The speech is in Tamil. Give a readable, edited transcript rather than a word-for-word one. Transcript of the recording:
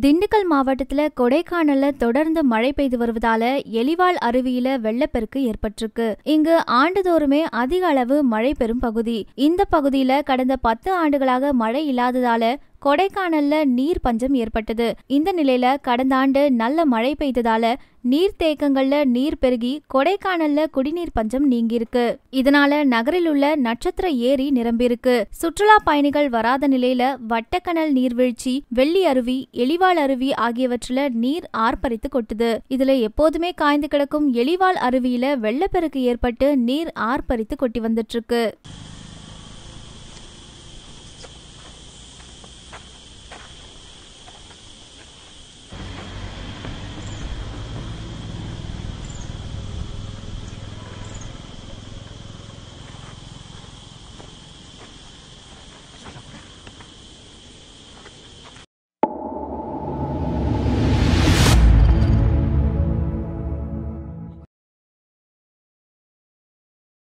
திண்டுக்கல் மாவட்டத்துல கொடைக்கானல்ல தொடர்ந்து மழை பெய்து வருவதால எலிவால் அருவியில வெள்ளப்பெருக்கு ஏற்பட்டிருக்கு. இங்கு ஆண்டுதோறுமே அதிக அளவு மழை பெறும் பகுதி. இந்த பகுதியில கடந்த 10 ஆண்டுகளாக மழை இல்லாததால கொடைக்கானல்ல நீர் பஞ்சம் ஏற்பட்டது. இந்த நிலையில கடந்த ஆண்டு நல்ல மழை பெய்ததால நீர்த்தேக்கங்கள்ல நீர் பெருகி கொடைக்கானல்ல குடிநீர் பஞ்சம் நீங்கியிருக்கு. இதனால நகரில் உள்ள நட்சத்திர ஏரி நிரம்பியிருக்கு. சுற்றுலா பயணிகள் வராத நிலையில வட்டக்கணல் நீர்வீழ்ச்சி, வெள்ளி அருவி, எலிவால் அருவி ஆகியவற்றில நீர் ஆர்ப்பரித்து கொட்டுது. இதுல எப்போதுமே காய்ந்து கிடக்கும் எலிவால் அருவியில வெள்ளப்பெருக்கு ஏற்பட்டு நீர் ஆர்ப்பரித்து கொட்டி வந்துட்டு இருக்கு.